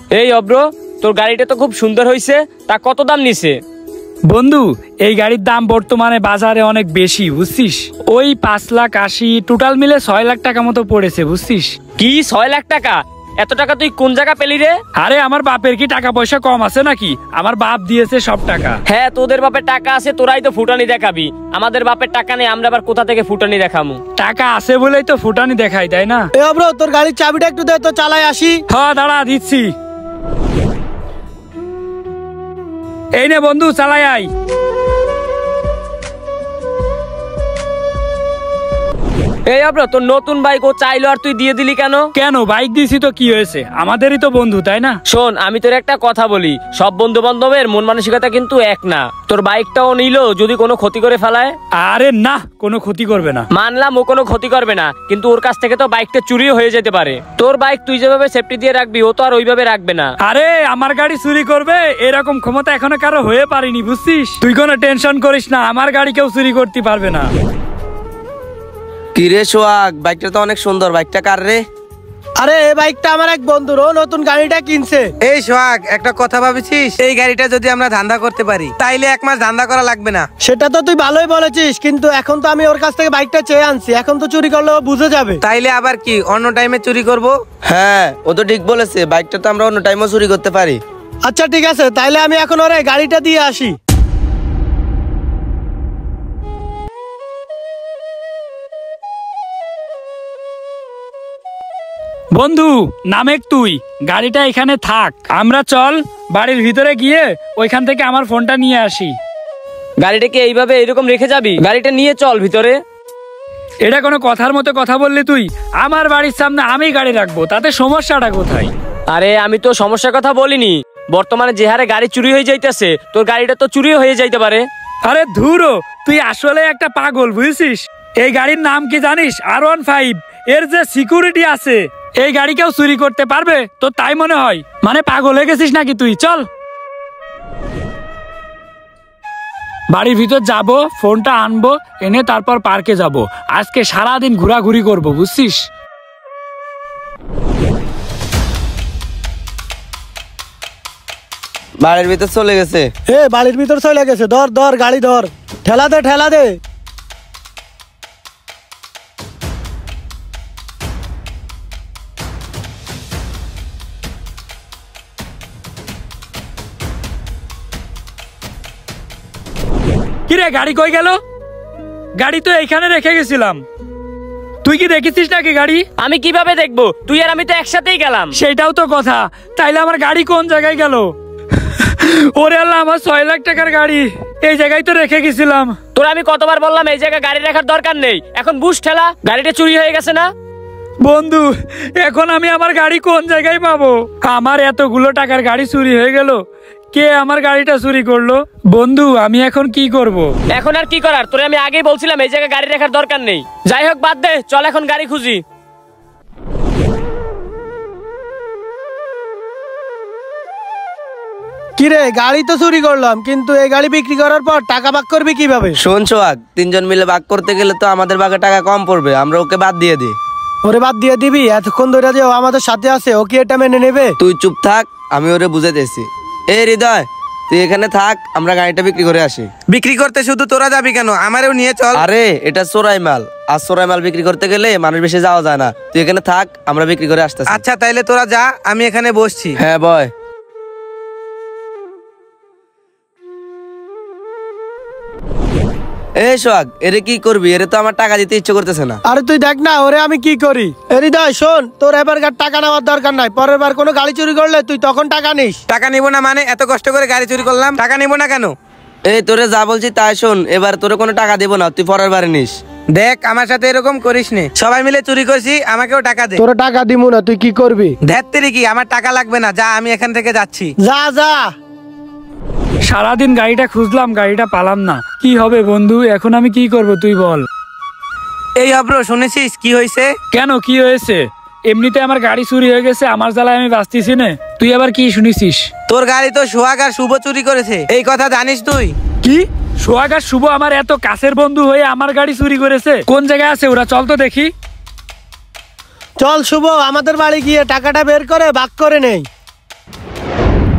এই অব্র, তোর গাড়িটা তো খুব সুন্দর হয়েছে, তা কত দাম নিছে? বন্ধু, এই গাড়ির দাম বর্তমানে বাজারে অনেক বেশি, বুঝছিস? ওই 5,80,000, টোটাল মিলে 6 লাখ টাকা মতো পড়েছে, বুঝছিস? কি 6 লাখ টাকা? এত টাকা তুই কোন জায়গা পেলি রে? আরে আমার বাপের কি টাকা পয়সা কম আছে নাকি? আমার বাপ দিয়েছে সব টাকা। হ্যাঁ, তোদের বাপের টাকা আছে, তোরাই তো ফুটানি দেখাবি। আমাদের বাপের টাকা নেই, আমরা আবার কোথা থেকে ফুটানি দেখামু? টাকা আছে বলেই তো ফুটানি দেখাই, তাই না? এ অব্র, তোর গাড়ির চাবিটা একটু দে তো, চালাই আসি। হ্যাঁ দাঁড়া, দিচ্ছি। এই নে বন্ধু, চালাই আয়। এই অব্র, তোর নতুন বাইক ও চাইলো আর তুই দিয়ে দিলি কেন? কেন, বাইক দিছি তো কি হয়েছে? আমাদেরই তো বন্ধু, তাই না? শোন, আমি তোর একটা কথা বলি, সব বন্ধু বান্ধবের মন মানসিকতা কিন্তু এক না। তোর বাইকটাও নিল, যদি কোনো ক্ষতি করে ফেলায়? আরে না, কোনো ক্ষতি করবে না। মানলাম ও কোনো ক্ষতি করবে না, কিন্তু ওর কাছ থেকে তো বাইকটা চুরিও হয়ে যেতে পারে। তোর বাইক তুই যেভাবে সেফটি দিয়ে রাখবি, ও তো আর ওইভাবে রাখবে না। আরে আমার গাড়ি চুরি করবে এরকম ক্ষমতা এখনো কারো হয়ে পারিনি, বুঝছিস? তুই কোনো টেনশন করিস না, আমার গাড়ি কেউ চুরি করতে পারবে না। কিরে সোহাগ, বাইকটা তো অনেক সুন্দর, বাইকটা কার রে? আরে এই বাইকটা আমার এক বন্ধুর, ও নতুন গাড়িটা কিনছে। এই সোহাগ, একটা কথা ভাবছিস? এই গাড়িটা যদি আমরা ধান্দা করতে পারি, তাইলে 1 মাস ধান্দা করা লাগবে না। সেটা তো তুই ভালোই বলেছিস, কিন্তু এখন তো আমি ওর কাছ থেকে বাইকটা চেয়ে আনছি, এখন তো চুরি করলে ও বুঝে যাবে। তাইলে আবার কি অন্য টাইমে চুরি করব? হ্যাঁ, ও তো ঠিক বলেছে, বাইকটা তো আমরা অন্য টাইমও চুরি করতে পারি। আচ্ছা ঠিক আছে, তাইলে আমি এখন ওরে গাড়িটা দিয়ে আসি। বন্ধু নামেক, তুই গাড়িটা এখানে থাক, আমরা চল বাড়ির ভিতরে গিয়ে ওইখান থেকে আমার ফোনটা নিয়ে আসি। গাড়িটাকে এইভাবে এরকম রেখে যাবি? গাড়িটা নিয়ে চল ভিতরে। এটা কোনো কথার মতো কথা বললি তুই? আমার বাড়ির সামনে আমি গাড়ি রাখবো, তাতে সমস্যাটা কোথায়? আরে আমি তো সমস্যার কথা বলিনি, বর্তমানে যে হারে গাড়ি চুরি হয়ে যাইতেছে, তোর গাড়িটা তো চুরিও হয়ে যাইতে পারে। আরে ধুরো, তুই আসলে একটা পাগল, বুঝছিস? এই গাড়ির নাম কি জানিস? R15। এর যে সিকিউরিটি আছে, এই গাড়ি কেউ চুরি করতে পারবে তো তাই মনে হয়? মানে পাগল হয়ে গেছিস নাকি তুই? চল বাড়ির ভিতর যাব, ফোনটা আনবো, এনে তারপর পার্কে যাব। আজকে সারাদিন ঘোরাঘুরি করব, বুঝছিস? বাড়ির ভিতর চলে গেছে। এ বাড়ির ভিতর চলে গেছে, ধর ধর গাড়ি ধর, ঠেলা দে ঠেলা দে। কিরে, গাড়ি কই গেল? গাড়ি তো এইখানে রেখে গেছিলাম, তুই কি দেখেছিস নাকি গাড়ি? আমি কিভাবে দেখবো? তুই আর আমি তো একসাথেই গেলাম। সেটাও তো কথা, তাইলে আমার গাড়ি কোন জায়গায় গেল? ওরে আল্লাহ, আমার 6 লাখ টাকার গাড়ি এই জায়গায় তো রেখে গেছিলাম। তোর আমি কতবার বললাম এই জায়গায় গাড়ি রাখার দরকার নেই, এখন বুঝ ঠেলা, গাড়িটা চুরি হয়ে গেছে না? বন্ধু, এখন আমি আমার গাড়ি কোন জায়গায় পাবো? আমার এতগুলো টাকার গাড়ি চুরি হয়ে গেল, কে আমার গাড়িটা চুরি করলো? বন্ধু, আমি এখন কি করব? এখন আর কি করার, তোরে আমি আগেই বলছিলাম এই জায়গায় গাড়ি রাখার দরকার নেই। যাই হোক, বাদ দে, চল এখন গাড়ি খুঁজি। কিরে, গাড়ি তো চুরি করলাম, কিন্তু এই গাড়ি বিক্রি করার পর টাকা ভাগ করবি কিভাবে? শোন সোহাগ, 3 জন মিলে ভাগ করতে গেলে তো আমাদের ভাগে টাকা কম পড়বে, আমরা ওকে বাদ দিয়ে দিই। ওরে বাদ দিয়ে দিবি? এতক্ষণ ধরে যে ও আমাদের সাথে আছে, ও কি এটা মেনে নেবে? তুই চুপ থাক, আমি ওরে বুঝাইতেছি। এই হৃদয়, তুই এখানে থাক, আমরা গাড়িটা বিক্রি করে আসি। বিক্রি করতে শুধু তোরা যাবি কেন? আমারও নিয়ে চল। আরে এটা চোরাই মাল, আর চোরাই মাল বিক্রি করতে গেলে মানুষ বেশি যাওয়া যায় না। তুই এখানে থাক, আমরা বিক্রি করে আসতেছি। আচ্ছা তাইলে তোরা যা, আমি এখানে বসছি। হ্যাঁ বয়। এই সোহাগ, এরে কি করবি? এরে তো আমার টাকা দিতে ইচ্ছে করতেছে না। আরে তুই দেখ না ওরে আমি কি করি। হৃদয় শোন, তোর এবার টাকা নেওয়ার দরকার নাই, পরের বার কোনো গাড়ি চুরি করলে তুই তখন টাকা নিস। টাকা নিব না মানে? এত কষ্ট করে গাড়ি চুরি করলাম, টাকা নিব না কেন? এই তোরে যা বলছি তাই শোন, এবার তোরে কোনো টাকা দেব না, তুই পরের বারে নিস। দেখ, আমার সাথে এরকম করিস নে, সবাই মিলে চুরি করছি, আমাকেও টাকা দে। তোর টাকা দিমু না, তুই কি করবি? ধ্যাত্তেরি কি, আমার টাকা লাগবে না, যা, আমি এখান থেকে যাচ্ছি। যা যা। সারাদিন গাড়িটা খুঁজলাম, গাড়িটা পালাম না, কি হবে বন্ধু? এখন আমি কি করব তুই বল। এই অব্র, শুনেছিস কি হয়েছে? কেন, কি হয়েছে? এমনিতে আমার গাড়ি চুরি হয়ে গেছে, আমার জ্বালায় আমি বাঁচতেছি না, তুই আবার কি শুনেছিস? তোর গাড়ি তো সোহাগ আর শুভ চুরি করেছে, এই কথা জানিস তুই? কি? সোহাগ আর শুভ আমার এত কাছের বন্ধু হয়ে আমার গাড়ি চুরি করেছে? কোন জায়গায় আছে ওরা? চল তো দেখি। চল শুভ, আমাদের বাড়ি গিয়ে টাকাটা বের করে ভাগ করে নেই।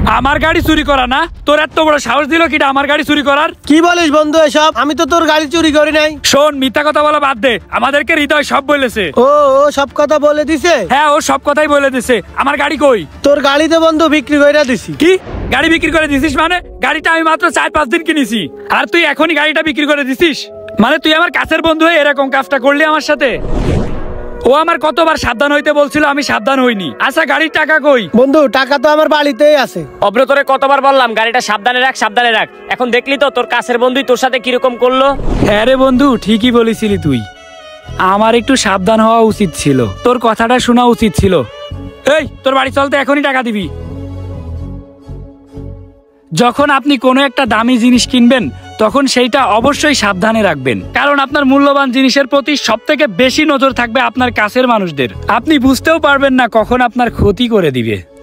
আমার গাড়ি চুরি করা না? তোর এত বড় সাহস দিল কিটা আমার গাড়ি চুরি করার? কি বলিস বন্ধু এসব? আমি তো তোর গাড়ি চুরি করি নাই। শোন, মিথ্যা কথা বলা বাদ দে, আমাদেরকে হৃদয় সব বলেছে। ও ও সব কথা বলে দিছে? হ্যাঁ, ও সব কথাই বলে দিছে। আমার গাড়ি কই? তোর গাড়িতে বন্ধু বিক্রি কইরা দিছি। কি গাড়ি বিক্রি করে দিছিস? মানে গাড়িটা আমি মাত্র 4-5 দিন কিনেছি, আর তুই এখনই গাড়িটা বিক্রি করে দিছিস? মানে তুই আমার কাছের বন্ধু হয়ে এরকম কাজটা করলি আমার সাথে? ও আমার কতবার সাবধান হইতে বলছিল, আমি সাবধান হইনি। আচ্ছা, গাড়ির টাকা কই? বন্ধু টাকা তো আমার বাড়িতেই আছে। অব্র, তোরে কতবার বললাম গাড়িটা সাবধানে রাখ, সাবধানে রাখ। এখন দেখলি তো তোর কাছের বন্ধুই তোর সাথে কিরকম করলো। হ্যাঁ রে বন্ধু, ঠিকই বলেছিলি তুই। আমার একটু সাবধান হওয়া উচিত ছিল, তোর কথাটা শোনা উচিত ছিল। এই, তোর বাড়ি চলতে এখনই টাকা দিবি। যখন আপনি কোনো একটা দামি জিনিস কিনবেন তখন সেইটা অবশ্যই সাবধানে রাখবেন, কারণ আপনার মূল্যবান জিনিসের প্রতি সবথেকে বেশি নজর থাকবে আপনার কাছের মানুষদের। আপনি বুঝতেও পারবেন না কখন আপনার ক্ষতি করে দিবে।